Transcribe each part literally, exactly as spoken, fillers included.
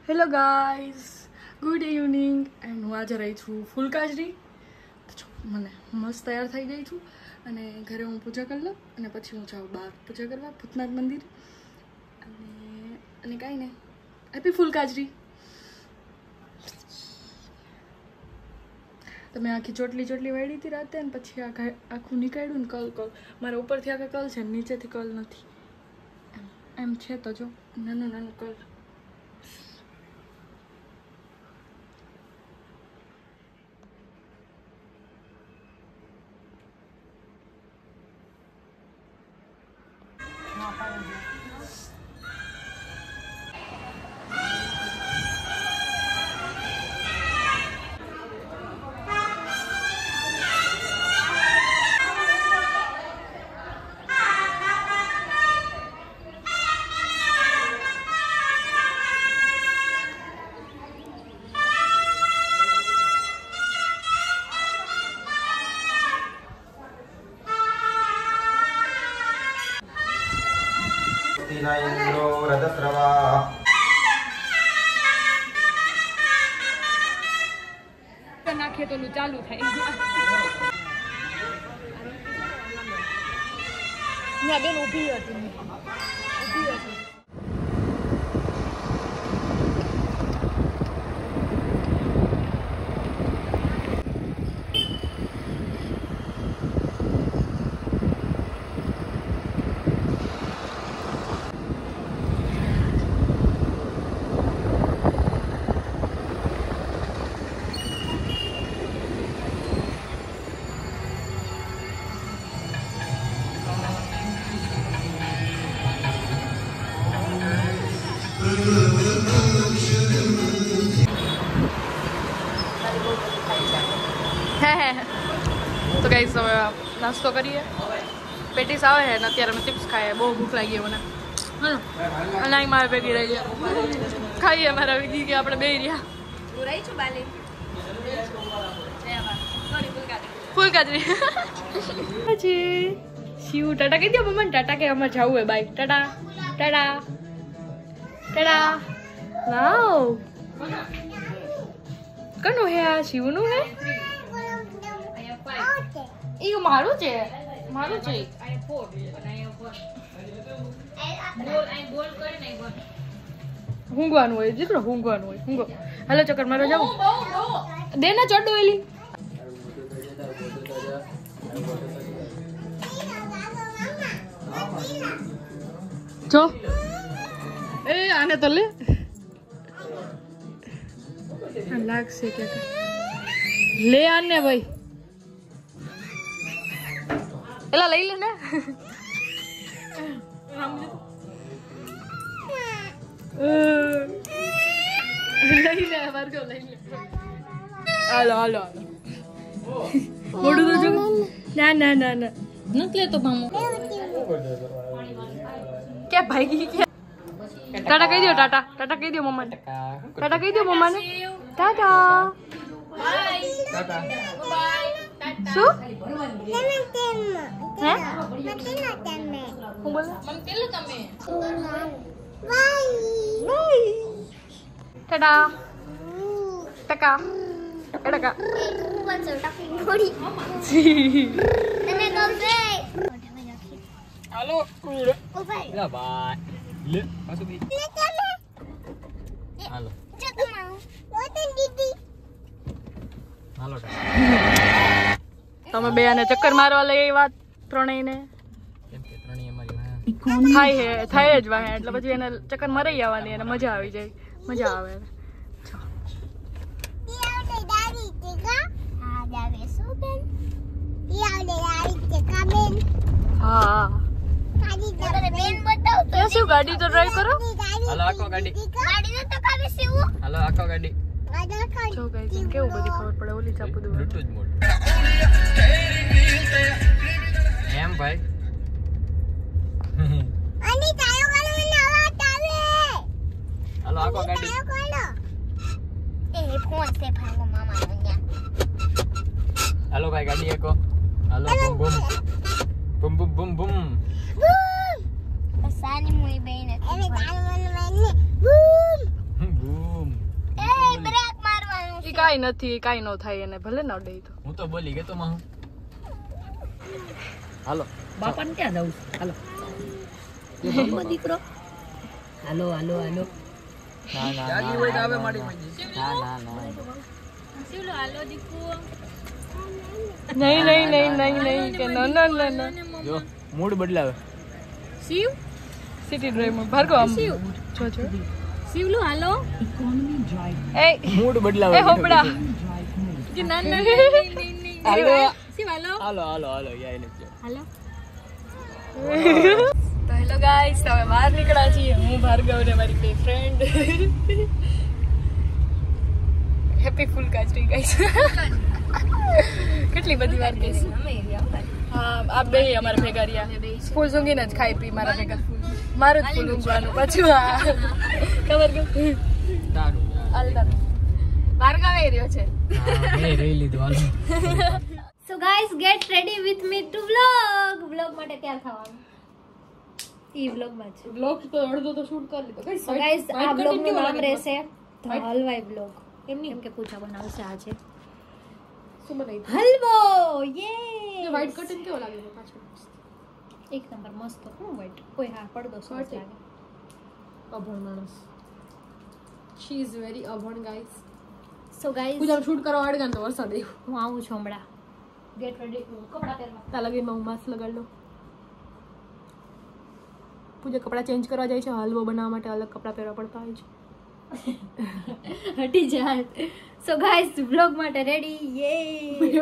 Hello guys, good evening. And હું આજે રહી છું ફૂલકાજરી. મને મસ્ત તૈયાર થઈ ગઈ છું અને ઘરે હું પૂજા કરી લઉં અને પછી હું જાઉં બહાર પૂજા કરવા ભૂતનાથ મંદિર. અને અને કાંઈ નહીં, હેપી ફૂલકાજરી. તમે આખી ચોટલી ચોટલી વાળી હતી રાતે ને પછી આખા આખું નીકાળ્યું ને કલ કલ. મારા ઉપરથી આખા કલ છે, નીચેથી કલ નથી. એમ એમ છે તો જો નાનું નાનું કલ. इंद्रो रजस्रवा नाखे तो चालू થાય ના બેન ઊભી હતી ઊભી હતી तो गाइस नास्तो करिए. पेटीस आवे है ने अत्यारे चिप्स खाए. बहुत भूख लागी મને અને અહીં મારે ભેગી રહી ખાઈએ મારા ભેગી કે આપણે બે રહ્યા હું રહી છું બાલી ફૂલકાજરી પછી શિવ ટાટા કહી દો મમ્મી. ટાટા કે અમારે જવું હે bye. Tata tata tata. Wow કનું હે આ શિવનું હે? ઈ મારું છે મારું છે. ઊંઘવાનું હોય દીકરો, ઊંઘવાનું હોય. ઊંઘો. હાલો ચક્કર મારો જાવ દે ને ચડ્ડો એલી. જો એ આને તો લે લાગશે કે લે આને ભાઈ. એલા લઈ લે ને. લઈ લે વર્ગો લઈ લે. હાલો હાલો હાલો મોડું તો જો. ના ના ના ના નથી લેતો મામો કે ભાઈ કે ટાટા કહી દો. ટાટા ટાટા કહી દો મમ્માને. ટાટા કહી દો મમ્માને. ટાટા टाटा શું હે હું બોલ મન પેલું તમે બાય ટાટા ટકા ટકા હાલો લા બાય લે પાછું બી હાલો હાલો તમે બે આને ચક્કર મારવા લઈ વાત ત્રણેયને કેમ કે ત્રણેય અમારી થાય હે થાય જ વાહે એટલે પછી એને ચક્કર મારી આવવાની અને મજા આવી જાય. મજા આવે. હા શું ગાડી તો ડ્રાઈવ કરો. હાલો આખો ગાડી ગાડી તો કાવે સીવું. હાલો આખો ગાડી જો ગાઈસ કેવું બધી ખબર પડે. ઓલી ચાપુ દો બ્લૂટૂથ મોડ એમ ભાઈ અને ટાયો ગાલો મને અવાજ આવે. હાલો આખો ગાડી એ ફોન સે ભાગો મામા અહીંયા. હાલો ભાઈ ગાડી એકો. હાલો બૂમ બૂમ બૂમ બૂમ બૂમ બૂમ સાની મુઈ બેને એને ગાલો મને બૂમ બૂમ કાઈ નથી, કાઈ નો થાય એને, ભલે ન ડે તો. હું તો બોલી ગયો તો માં. હાલો બાપાને ક્યાં જાઉં? હાલો બાપો દીકરો. હાલો હાલો હાલો. ના ના જાગી હોય તો આવે માડી માડી. ના ના ના શિવલો હાલો દીકુ. નહીં નહીં નહીં નહીં નહીં કે ના ના ના ના. જો મૂડ બદલાવે. શિવ સિટી ડ્રાઈવમાં ભાર્ગવ આમ જો જો. શિવલો હાલો. એ મૂડ બદલાવે. એ હોપડા. કે ના ના નહીં નહીં નહીં. હાલો શિવ હાલો. હાલો હાલો હાલો યાર ને. હાલો. તો હેલો ગાઈસ, હવે બહાર નીકળ્યા છીએ હું, ભાર્ગવ ને મારી બે ફ્રેન્ડ. હેપી ફૂલ કાચરી ગાઈસ. કેટલી બધી વાર કહીશ. હા આ બે અમારા ભેગા રહ્યા. ફૂલ ઊંઘીને જ ખાઈ પી મારા ભેગા. મારું જ ફૂલ ઊંઘવાનું પાછું. હા ખબર કે તારું અલદા ભાર્ગવ એ રહ્યો છે. હા મેં રહી લીધું હાલો. So guys, get ready with me to vlog. Vlog માટે તૈયાર થવાનું. ઈ vlog માં છે. બ્લોગ તો અડધો તો શૂટ કરી લીધો. So guys, આ vlog નું નામ રહેશે The હલવાઈ vlog. એમની એમ કે પૂછા બનાવશે આજે શું બનાવી હલવો. યે વ્હાઈટ કટિંગ કેવો લાગે છે પાછળ? એક નંબર મસ્ત. હું વ્હાઈટ કોઈ હા પડદો સરસ લાગે. અભણ માણસ. શી ઇઝ વેરી અભણ ગાઈસ. So guys, પૂજા શૂટ કરવા આડગાન તો વરસાદ આવ્યો. હું આવું છું હમણાં. Get ready. કપડા પહેરવા. તા લગીમાં હું માસ્ક લગાડ લઉં. પૂજા કપડાં ચેન્જ કરવા જાય છે. હલવો બનાવવા માટે અલગ કપડાં પહેરવા પડતા હોય છે. હટી જાય. So guys, vlog માટે રેડી. યે.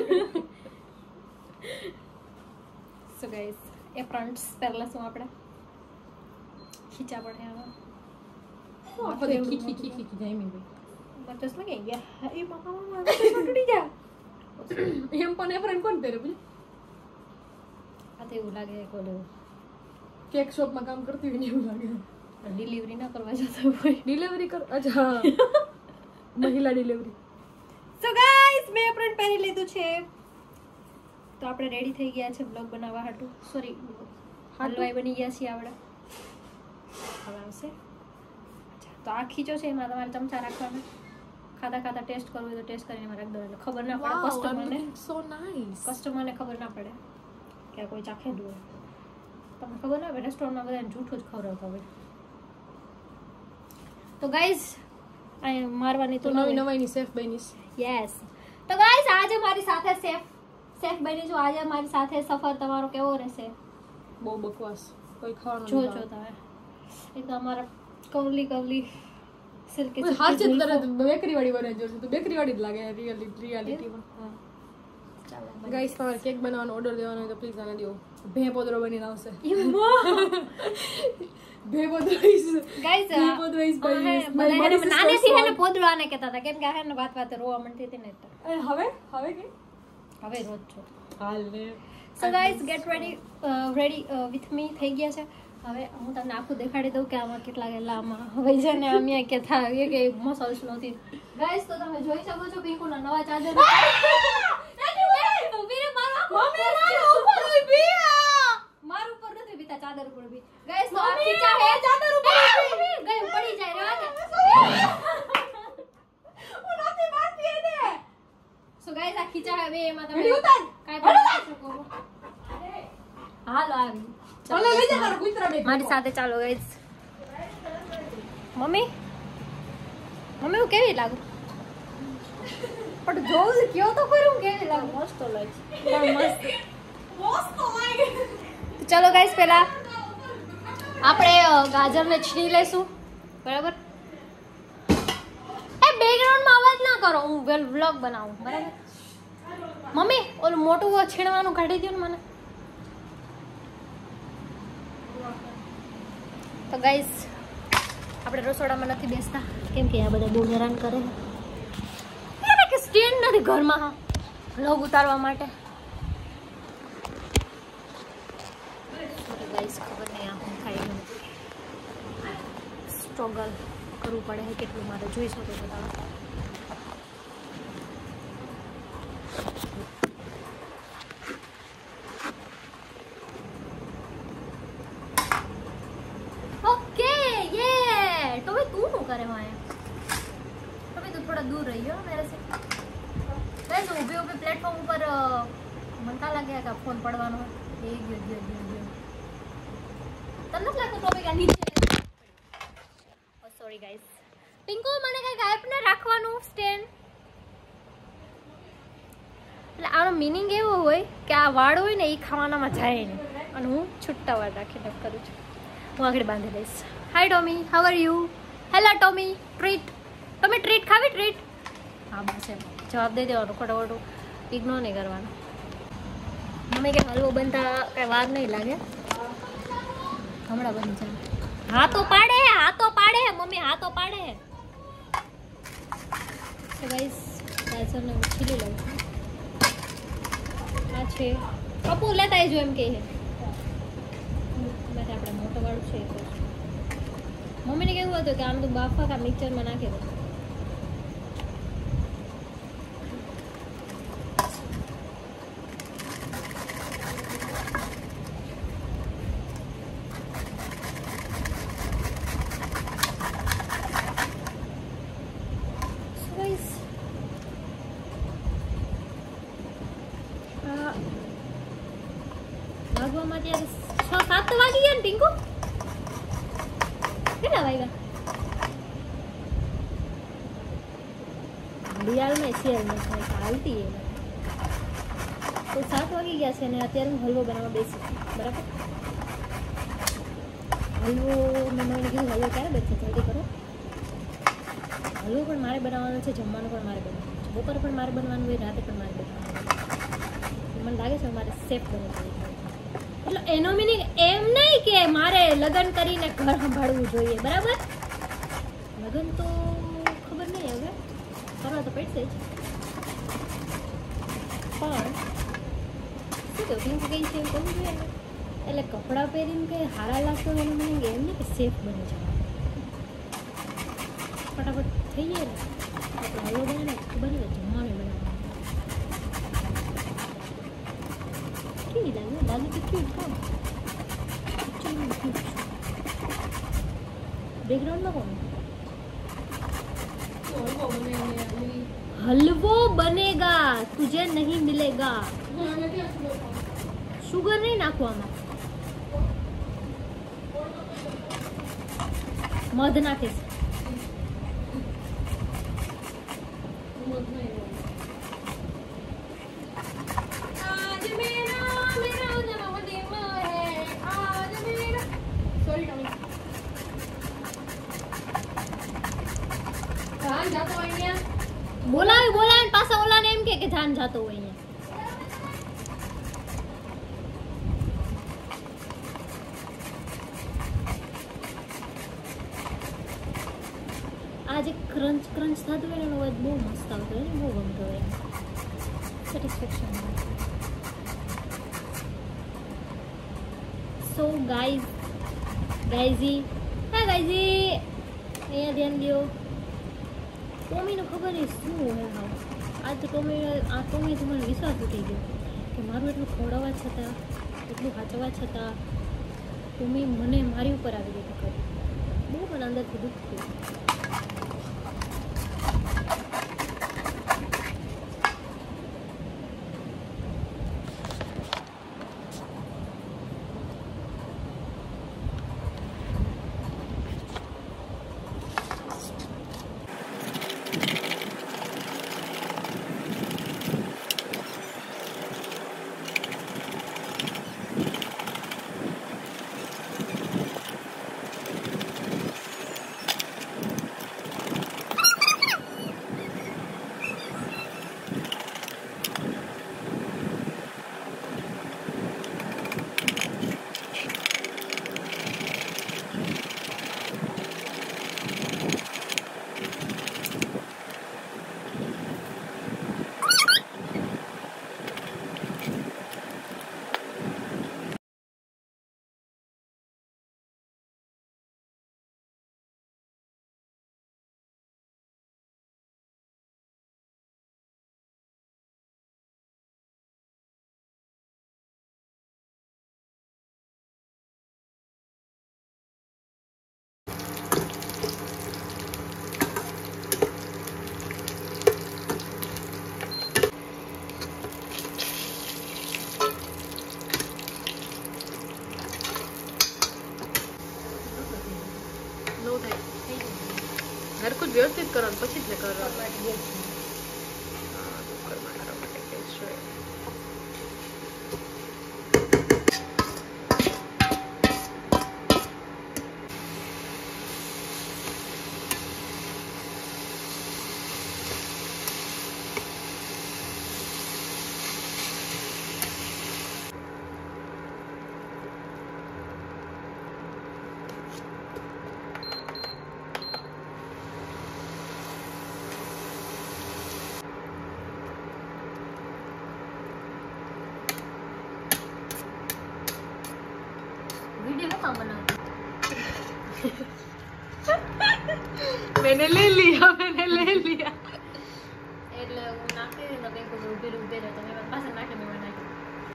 So guys, એ ફ્રન્ટ્સ પહેરલા શું આપણે ખીચા પડે આમાં. આખો દે ખી ખી ખી ખી જાય મી બચસ લગે ગયા. એ બાપા મારા તો તૂટી જા. એમ પણ એ ફ્રેન્ડ કોણ પહેરે પૂજા? આ તો એવું લાગે કોલે કેક શોપમાં કામ કરતી હોય ને એવું લાગે. ડિલિવરી ના કરવા જતો હોય. ડિલિવરી કર. અચ્છા મહિલા ડિલિવરી. So guys, મેં ફ્રન્ટ પહેરી લીધું છે. તો આપણે રેડી થઈ ગયા છે vlog બનાવવા હાટુ. સોરી, હલવાઈ બની ગયા છે આપણે. હવે આવશે. તો આ ખીચો છે, એમાં તમારે ચમચા રાખવાના. ખાતા ખાતા ટેસ્ટ કરવું હોય તો ટેસ્ટ કરીને એમાં રાખ દો એટલે ખબર ના પડે કસ્ટમરને. So nice. કસ્ટમરને ખબર ના પડે કે આ કોઈ ચાખેલું હોય. તમને ખબર ના પડે, રેસ્ટોરન્ટમાં બધાને જૂઠું જ ખવડાવતા હોય. તો ગાઈઝ આ મારવાની તો તો નવી નવાઈની સેફ બનીશ. યસ. તો ગાઈઝ આજે મારી સાથે સેફ સેફ બની જો. આજે મારી સાથે સફર તમારો કેવો રહેશે બહુ બકવાસ. કોઈ ખાવાનું જો જો તમે એક અમારા કવલી કવલી સિલ્કી હાથ છે તરત બેકરી વાળી બને જો તો બેકરી વાળી જ લાગે રિયલી રિયાલિટીમાં. ચાલો ગાઈસ તમારે કેક બનાવવાનો ઓર્ડર દેવાનો હોય તો પ્લીઝ આને દો. ભે પોદરો બનીને આવશે. ભે પોદરો ઇઝ ગાઈઝ ભે પોદરો ઇઝ બાય નાનેથી હેને પોદળો આને કહેતા હતા કેમ કે હેને વાત વાત રોવા માંડતી હતી ને એટલે હવે હવે કે હવે રોજ છો. હાલ ને. So guys get ready ready with me થઈ ગયા છે. હવે હું તમને આખું દેખાડી દઉં કે આમાં કેટલા કેટલા આમાં હવે છે ને આમ કે થાય કે મસલ્સ નથી. ગાઈઝ તો તમે જોઈ શકો છો પિંકુના નવા ચાદર. માર ઉપર નથી બીતા ચાદર ઉપર બી. ગાઈઝ તો આ ખીચા હે ચાદર ઉપર ગઈ પડી જાય રેવા દે. હું નથી મારતી એને. સો ગાઈઝ આ ખીચા હે બે એમાં તમે કાઈ પણ શકો. હાલો આવી ચાલો લઈ જા તારો કૂતરા બે. મારી સાથે ચાલો ગાઈઝ. મમ્મી મમ્મી હું કેવી લાગુ? પણ જોઉં કયો તો ખરું હું કેવી લાગુ. મસ્ત લાગે પણ મસ્ત મસ્ત લાગે. ચલો ગાઈઝ પહેલા આપણે ગાજરને છીણી લઈશું બરાબર. એ બેકગ્રાઉન્ડમાં અવાજ ના કરો, હું વેલ વ્લોગ બનાવું બરાબર. મમ્મી ઓલું મોટું છીણવાનું કાઢી દો ને મને. તો ગાઈઝ આપણે રસોડામાં નથી બેસતા કેમ કે આ બધા બહુ હેરાન કરે છે કે સ્ટેન્ડ નથી ઘરમાં હા વ્લોગ ઉતારવા માટે. ગાઈઝ ખબર નહીં આ હું થાય સ્ટ્રગલ કરવું પડે છે કેટલું મારે જોઈ શકો છો તમે. ઓકે યે તો ભાઈ તું શું કરે માયા? તમે તો થોડા दूर रही हो मेरे से। गाइस ऊभे ऊभे प्लेटफॉर्म पर मन का लागे का फोन પડવાનો એ ગયો ગયો ગયો ગયો તમને લાગતો ટોપિક આ નીચે ઓ સોરી ગાઈસ પિંકો મને કઈ ગાયબ ને રાખવાનું સ્ટેન્ડ એટલે આનો મીનિંગ એવો હોય કે આ વાળ હોય ને એ ખાવાનામાં જાય નહીં અને હું છૂટા વાળ રાખીને કરું છું હું આગળ બાંધી દઈશ hi Tommy how are you hello Tommy treat તમે ટ્રીટ ખાવી ટ્રીટ હા બસ એમ જવાબ દઈ દેવાનો ખોટો ઇગ્નોર નહીં કરવાનો મમ્મી કે હલવો બનતા કઈ વાર નહીં લાગે હમણાં બની જાય હા તો પાડે હા તો પાડે મમ્મી હા તો પાડે તો ગાઈસ ગાજરને છીલી લઉં છું આ છે કપૂર લેતા આવજો એમ કહે માટે આપણે મોટો વાળું છે મમ્મીને કેવું હતું કે આમ તો બાફા કા મિક્સરમાં નાખી દો વાગવામાં ત્યારે છ સાત વાગી ગયા ને પિંકુ કેટલા વાગ્યા ઘડિયાળમાં શિયાળમાં થાય ચાલતી એ તો સાત વાગી ગયા છે ને અત્યારે હું હલવો બનાવવા બેસી છું બરાબર હલવો મેં મને કીધું હલવો ક્યારે બેસે જલ્દી કરો હલવો પણ મારે બનાવવાનો છે જમવાનું પણ મારે બનાવવાનું છે બપોર પણ મારે બનવાનું હોય રાતે પણ મારે બનાવવાનું મને લાગે છે મારે સેફ બનવું એટલે એનો મીનિંગ એમ નહીં કે મારે લગ્ન કરીને ઘર સંભાળવું જોઈએ બરાબર લગ્ન તો ખબર નહીં હવે કરવા તો પડશે જ પણ શું કહું પિંક કઈ છે એવું કરવું જોઈએ ને એટલે કપડાં પહેરીને કંઈ હારા લાગતો એનો મીનિંગ એમ નહીં કે સેફ બની જવાનું ફટાફટ થઈ જાય ને આપણે હલવો બને ને ખબર નહીં જમવાનું બનાવવાનું કેવી લાગે લાગે તો ક્યુટ કામ બેકગ્રાઉન્ડમાં કોણ हलवो बनेगा तुझे नहीं मिलेगा शुगर नहीं नाखवाना मध नाखे બોલાવે બોલાવે પાછા ઓલાને એમ કે કે જાન જાતો હોય અહીંયા આજે ક્રંચ ક્રંચ થતું હોય એનો અવાજ બહુ મસ્ત આવતો હોય ને બહુ ગમતો હોય સેટિસ્ફેક્શન સો ગાઈઝ ગાઈઝી હા ગાઈઝી અહીંયા ધ્યાન દો ટોમીને ખબર નહીં શું હોય હા આજ તો ટોમી આ ટોમીથી મને વિશ્વાસ ઉઠી ગયો કે મારું એટલું ખવડાવવા છતાં એટલું સાચવવા છતાં ટોમી મને મારી ઉપર આવી ગઈ ખબર બહુ મને અંદરથી દુઃખ થયું હરખું જ વ્યવસ્થિત કરો ને પછી જ ને કરો માટે ગેસ वीडियो कहाँ बना मैंने ले लिया मैंने ले लिया એટલે હું નાખી ને કંઈક ઉભી ઉભી રહે તમે મારી પાસે નાખી મેં નાખી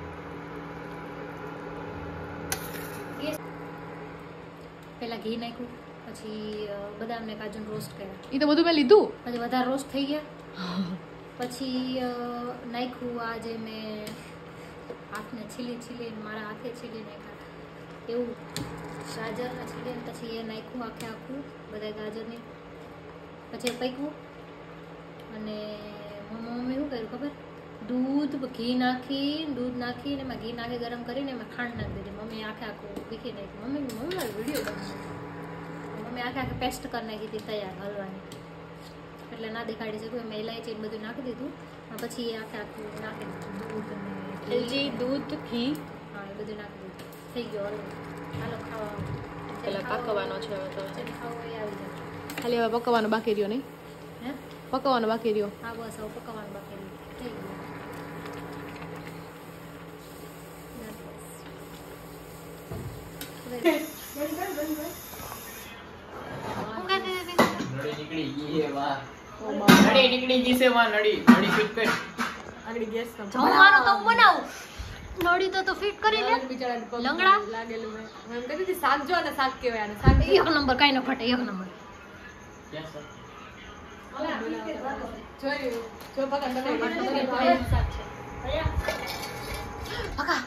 પહેલા ઘી નાખ્યું પછી બદામ ને કાજુ રોસ્ટ કર્યા એ તો બધું મેં લીધું પછી વધારે રોસ્ટ થઈ ગયા પછી નાખ્યું આ જે મેં હાથને છીલી છીલી મારા હાથે છીલી નાખ્યા એવું ગાજરને છીલીને પછી એ નાખ્યું આખે આખું બધા ગાજરને પછી એ પૈકવું અને મમ્મી શું કર્યું ખબર દૂધ ઘી નાખી દૂધ નાખીને એમાં ઘી નાખી ગરમ કરીને એમાં ખાંડ નાખી દીધી મમ્મી આખે આખું વીખી નાખી મમ્મી મમ્મી મારો વિડીયો બનાવી મમ્મી આખે આખે પેસ્ટ કરી નાખી હતી તૈયાર હલવાની એટલે ના દેખાડી શકું એમાં ઇલાયચી બધું નાખી દીધું પછી એ આખે આખું નાખી દીધું દૂધ અને એલચી દૂધ ઘી હા એ બધું નાખી દીધું થઈ ગયો હલવો હાલો ખાવા પેલા પકવાનો છે હવે તો જેને ખાવું એ આવી જાય ખાલી હવે પકવાનો બાકી રહ્યો નહીં હે પકવાનો બાકી રહ્યો હા બસ હવે પકાવવાનું બાકી રહ્યું. થઈ ગયું નડી નીકળી ગઈ એ વાહ નડી નીકળી ગઈ છે વાહ નડી નડી ફિટ કર આગળ ગેસ કમ જમવાનું તો હું બનાવું નડી તો તો ફિટ કરી લે લંગડા લાગેલું મેં હું એમ કહેતી હતી શાક જો અને શાક કેવાય અને શાક એક નંબર કાઈ ન ફટે એક નંબર યસ સર જોયું જો પકડ તમે શાક છે પકા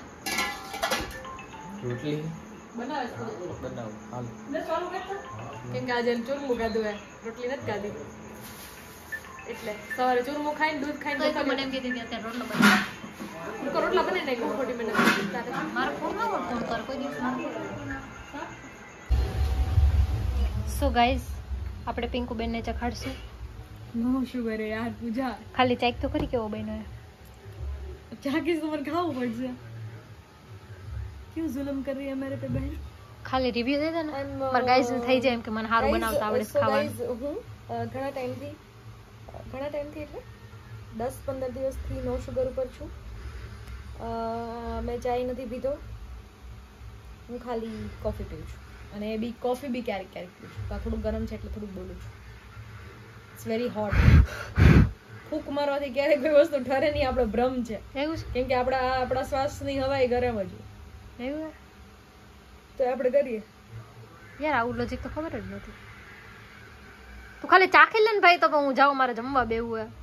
રોટલી બનાવે છે બનાવ હાલ કેમ કે આજે ચૂરમું ખાધું હે રોટલી નથી ખાધી એટલે સવારે ચૂરમું ખાઈને દૂધ ખાઈને તો મને એમ કીધી હતી અત્યારે રોટલો બનાવ હું રોટલા બને નહીં ખોટી મને મારો ફોન ના ફોન કર કોઈ દિવસ સો ગાઈઝ આપણે પિંકુ બેનને ચખાડશું નો શુગર હે યાર પૂજા ખાલી ચેક તો કરી કેવો બન્યો ચાકી સુમર ખાવું પડશે ક્यों जुल्म कर रही है मेरे पे बहन ખાલી રિવ્યુ દે દે ને પર ગાઈઝ થઈ જાય એમ કે મને સારું બનાવતા આવડે છે ખાવાનું હું ઘણા ટાઈમથી ઘણા ટાઈમથી એટલે દસ પંદર દિવસથી નો શુગર ઉપર છું મેં ચાય નથી પીતો હું ખાલી કોફી પીઉં છું અને એ બી કોફી બી ક્યારેક ક્યારેક પીઉં છું તો થોડું ગરમ છે એટલે થોડુંક બોલું છું ઇટ્સ વેરી હોટ ફૂંક મારવાથી ક્યારેક કોઈ વસ્તુ ઠરે નહીં આપણો ભ્રમ છે એવું છે કેમ કે આપણા આપણા શ્વાસની હવાઈ ગરમ જ હોય એવું તો આપણે કરીએ યાર આવું લોજિક તો ખબર જ નથી તું ખાલી ચાખી લે ને ભાઈ તો હું જાઉં મારે જમવા બેવું હે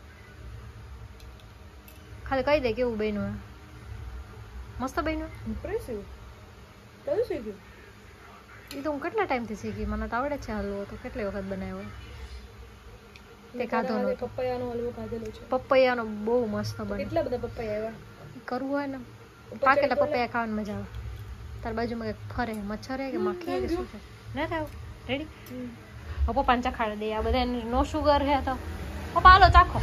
ખાલી કહી દે કેવું બન્યું હે મસ્ત બન્યું ઇમ્પ્રેસિવ કયું શીખ્યું એ તો હું કેટલા ટાઈમથી શીખી મને તો આવડે છે હલવો તો કેટલી વખત બનાવ્યો તે ખાધો નહોતો પપૈયાનો હલવો ખાધેલો છે પપૈયાનો બહુ મસ્ત બને કેટલા બધા પપૈયા આવ્યા કરવું હોય ને પાકેલા પપૈયા ખાવાની મજા આવે તાર બાજુમાં કંઈક ફરે મચ્છર હે કે માખી હે કે શું છે ના થાવ રેડી હવે પપ્પાને ચખાડી દે આ બધા નો શુગર હે તો પપ્પા હાલો ચાખો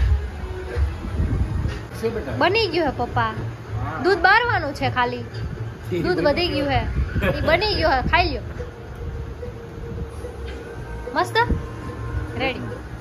શું બેટા બની ગયું હે પપ્પા દૂધ બારવાનું છે ખાલી દૂધ વધી ગયું હે એ બની ગયું હે ખાઈ લ્યો મસ્ત રેડી